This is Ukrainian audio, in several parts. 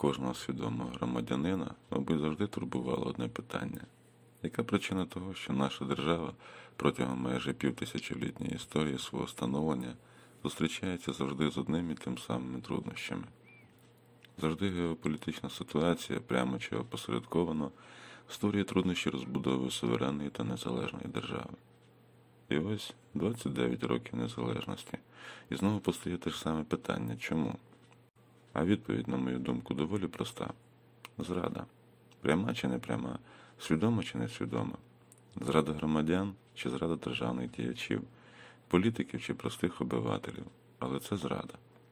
Кожного свідомого громадянина, мабуть, завжди турбувало одне питання. Яка причина того, що наша держава протягом майже півтисячолітньої історії свого становлення зустрічається завжди з одними і тим самими труднощами? Завжди геополітична ситуація, прямо чи опосередковано, створює труднощі розбудови суверенної та незалежної держави. І ось 29 років незалежності, і знову постає те ж саме питання – чому? А відповідь, на мою думку, доволі проста. Зрада. Пряма чи не пряма, свідома чи несвідома. Зрада громадян чи зрада державних діячів, політиків чи простих обивателів. Але це зрада.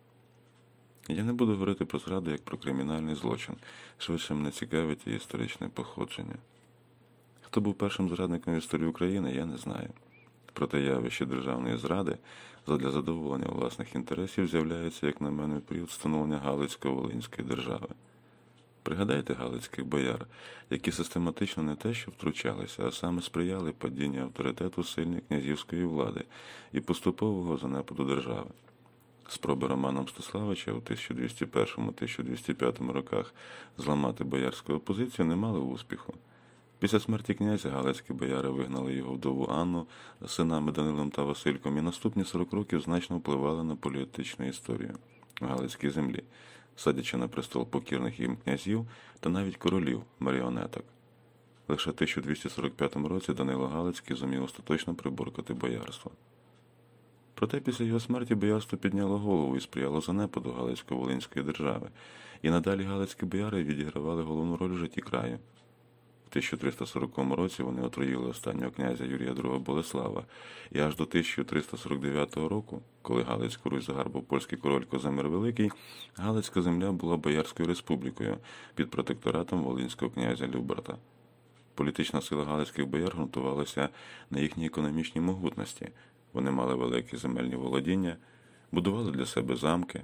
Я не буду говорити про зраду як про кримінальний злочин, швидше мене цікавить її історичне походження. Хто був першим зрадником в історії України, я не знаю. Проте явище державної зради задля задоволення власних інтересів з'являється, як на мене, в період становлення Галицько-Волинської держави. Пригадайте галицьких бояр, які систематично не те що втручалися, а саме сприяли падінню авторитету сильної князівської влади і поступового занепаду держави. Спроби Романа Мстиславича у 1201-1205 роках зламати боярську опозицію не мали успіху. Після смерті князя галицькі бояри вигнали його вдову Анну з синами Данилом та Васильком і наступні 40 років значно впливали на політичну історію в Галицькій землі, садячи на престол покірних їм князів та навіть королів, маріонеток. Лише в 1245 році Данило Галицький зумів остаточно приборкати боярство. Проте після його смерті боярство підняло голову і сприяло занепаду Галицько-Волинської держави, і надалі галицькі бояри відігравали головну роль в житті краю. В 1340 році вони отруїли останнього князя Юрія II Болеслава, і аж до 1349 року, коли Галицьку Русь загарбав польський король Козимир Великий, Галицька земля була Боярською республікою під протекторатом волинського князя Люберта. Політична сила галицьких бояр ґрунтувалася на їхній економічній могутності. Вони мали великі земельні володіння, будували для себе замки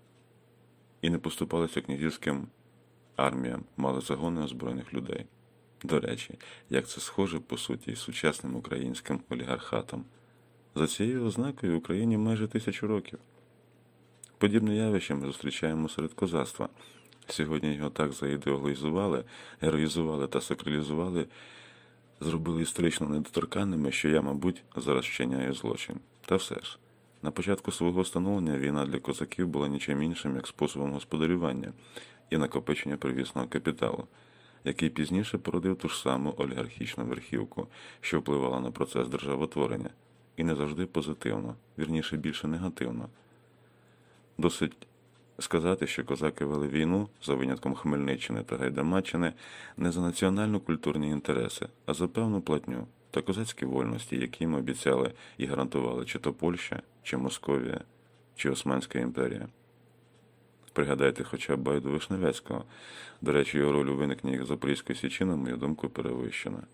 і не поступалися князівським арміям, мали загони озброєних людей. До речі, як це схоже, по суті, із сучасним українським олігархатом. За цією ознакою в Україні майже 1000 років. Подібне явище ми зустрічаємо серед козацтва. Сьогодні його так заідеологізували, героїзували та сакралізували, зробили історично недоторканними, що я, мабуть, зараз вчиняю злочин. Та все ж, на початку свого становлення війна для козаків була нічим іншим, як способом господарювання і накопичення первісного капіталу, який пізніше породив ту ж саму олігархічну верхівку, що впливала на процес державотворення, і не завжди позитивно, вірніше більше негативно. Досить сказати, що козаки вели війну, за винятком Хмельниччини та Гайдамаччини, не за національно-культурні інтереси, а за певну платню та козацькі вольності, які їм обіцяли і гарантували чи то Польща, чи Московія, чи Османська імперія. Пригадайте хоча б Байду Вишневецького. До речі, його роль у виникненні Запорізької Січі, на мою думку, перевищена.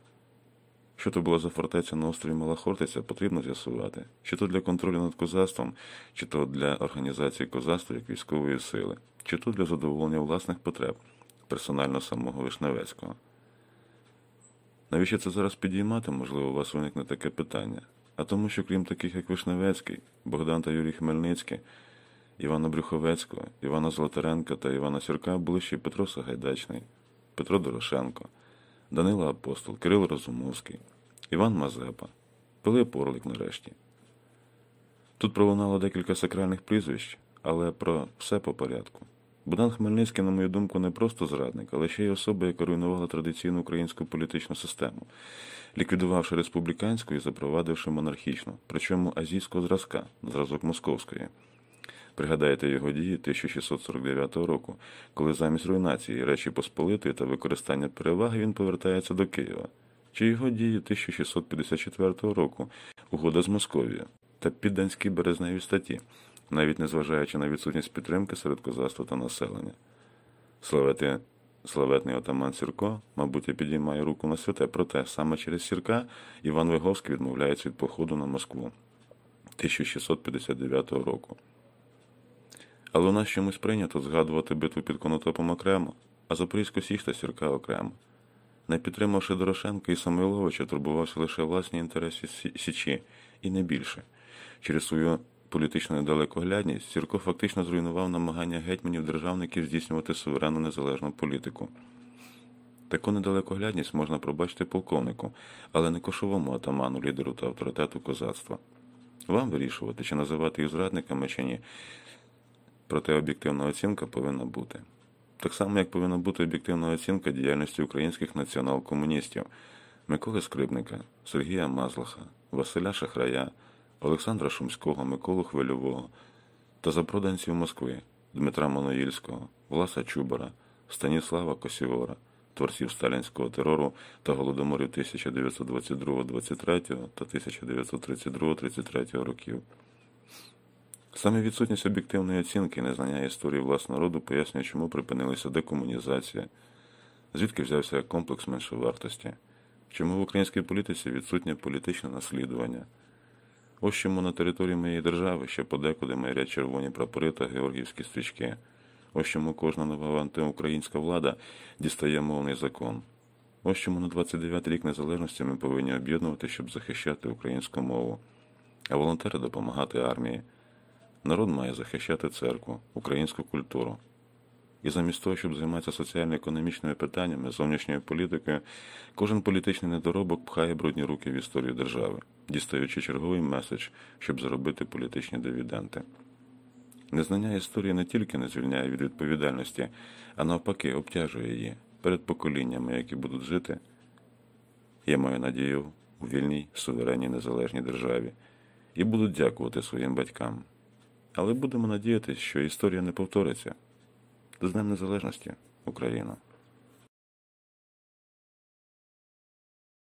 Що то була за фортеця на острові Мала Хортиця, потрібно з'ясувати. Чи то для контролю над козацтвом, чи то для організації козацтва як військової сили, чи то для задоволення власних потреб, персонально самого Вишневецького. Навіщо це зараз підіймати, можливо, у вас виникне таке питання. А тому, що крім таких, як Вишневецький, Богдан та Юрій Хмельницький, Івана Брюховецького, Івана Золотаренка та Івана Сірка були ще й Петро Сагайдачний, Петро Дорошенко, Данило Апостол, Кирило Розумовський, Іван Мазепа, Пилип Орлик нарешті. Тут пролунало декілька сакральних прізвищ, але про все по порядку. Богдан Хмельницький, на мою думку, не просто зрадник, але ще й особа, яка руйнувала традиційну українську політичну систему, ліквідувавши республіканську і запровадивши монархічну, причому азійського зразка, на зразок московської. Пригадайте його дії 1649 року, коли замість руйнації Речі Посполитої та використання переваги він повертається до Києва. Чи його дії 1654 року, угода з Московією та підданські березневі статті, навіть незважаючи на відсутність підтримки серед козацтва та населення. Славетний отаман Сірко, мабуть, і підіймає руку на святе, проте саме через Сірка Іван Виговський відмовляється від походу на Москву 1659 року. Але у нас чомусь прийнято згадувати битву під Конотопом окремо, а Запорізьку Січ та Сірка окремо. Не підтримавши Дорошенка і Самойловича, турбувався лише власні інтереси Січі, і не більше. Через свою політичну недалекоглядність, Сірко фактично зруйнував намагання гетьманів-державників здійснювати суверенну незалежну політику. Таку недалекоглядність можна пробачити полковнику, але не кошовому атаману, лідеру та авторитету козацтва. Вам вирішувати, чи називати їх зрадниками, чи ні. Проте об'єктивна оцінка повинна бути. Так само, як повинна бути об'єктивна оцінка діяльності українських націонал-комуністів Миколи Скрипника, Сергія Мазлаха, Василя Шахрая, Олександра Шумського, Миколу Хвильового та запроданців Москви Дмитра Маноїльського, Власа Чубара, Станіслава Косіора, творців сталінського терору та голодоморів 1922-23 та 1932-33 років. Саме відсутність об'єктивної оцінки і незнання історії власного роду пояснює, чому припинилася декомунізація, звідки взявся комплекс меншовартості, чому в українській політиці відсутнє політичне наслідування. Ось чому на території моєї держави ще подекуди майорять червоні прапори та георгіївські стрічки. Ось чому кожна нова антиукраїнська влада дістає мовний закон. Ось чому на 29-й рік незалежності ми повинні об'єднувати, щоб захищати українську мову, а волонтери допомагати армії. Народ має захищати церкву, українську культуру. І замість того, щоб займатися соціально-економічними питаннями, зовнішньою політикою, кожен політичний недоробок пхає брудні руки в історію держави, дістаючи черговий меседж, щоб заробити політичні дивіденди. Незнання історії не тільки не звільняє від відповідальності, а навпаки обтяжує її перед поколіннями, які будуть жити, я маю надію, у вільній, суверенній, незалежній державі, і будуть дякувати своїм батькам. Але будемо надіятися, що історія не повториться. З Днем Незалежності, Україна!